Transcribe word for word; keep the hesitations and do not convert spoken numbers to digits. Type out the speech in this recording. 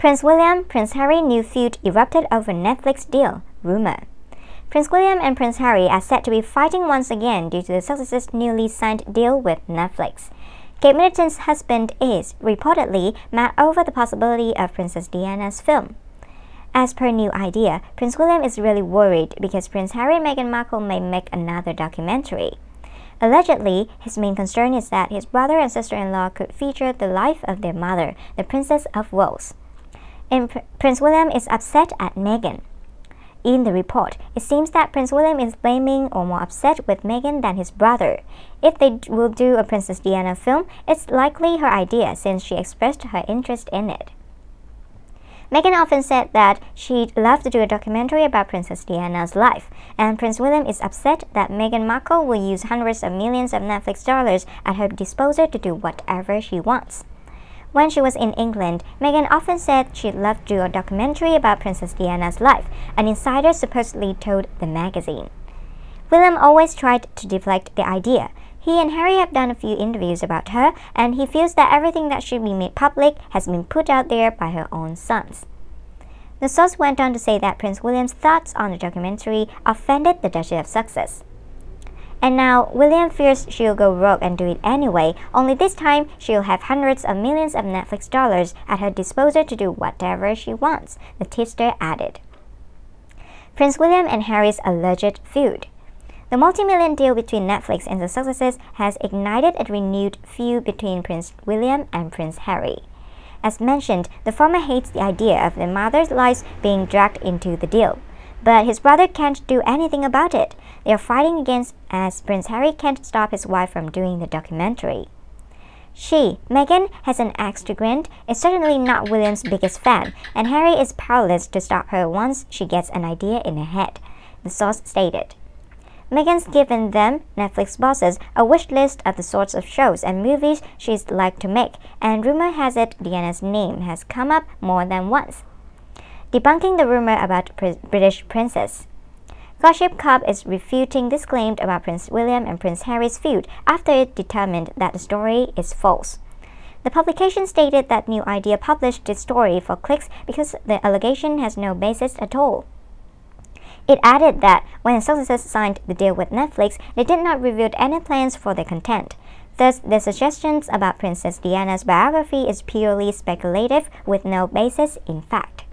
Prince William, Prince Harry new feud erupted over Netflix deal, rumor. Prince William and Prince Harry are said to be fighting once again due to the success's newly signed deal with Netflix. Kate Middleton's husband is, reportedly, mad over the possibility of Princess Diana's film. As per New Idea, Prince William is really worried because Prince Harry and Meghan Markle may make another documentary. Allegedly, his main concern is that his brother and sister-in-law could feature the life of their mother, the Princess of Wales. And Pr Prince William is upset at Meghan. In the report, it seems that Prince William is blaming or more upset with Meghan than his brother. If they will do a Princess Diana film, it's likely her idea since she expressed her interest in it. Meghan often said that she'd love to do a documentary about Princess Diana's life, and Prince William is upset that Meghan Markle will use hundreds of millions of Netflix dollars at her disposal to do whatever she wants. When she was in England, Meghan often said she'd love to do a documentary about Princess Diana's life, an insider supposedly told the magazine. William always tried to deflect the idea. He and Harry have done a few interviews about her, and he feels that everything that should be made public has been put out there by her own sons. The source went on to say that Prince William's thoughts on the documentary offended the Duchess of Sussex. And now, William fears she'll go rogue and do it anyway, only this time she'll have hundreds of millions of Netflix dollars at her disposal to do whatever she wants, the tipster added. Prince William and Harry's alleged feud. The multi-million deal between Netflix and the Sussexes has ignited a renewed feud between Prince William and Prince Harry. As mentioned, the former hates the idea of their mother's lives being dragged into the deal. But his brother can't do anything about it. They are fighting against as Prince Harry can't stop his wife from doing the documentary. She, Meghan, has an axe to grind, is certainly not William's biggest fan, and Harry is powerless to stop her once she gets an idea in her head, the source stated. Meghan's given them, Netflix bosses, a wish list of the sorts of shows and movies she'd like to make, and rumor has it Diana's name has come up more than once, debunking the rumor about Pr British princess. Gossip Corp is refuting this claim about Prince William and Prince Harry's feud after it determined that the story is false. The publication stated that New Idea published this story for clicks because the allegation has no basis at all. It added that when the Sussexes signed the deal with Netflix, they did not reveal any plans for their content. Thus, the suggestions about Princess Diana's biography is purely speculative with no basis in fact.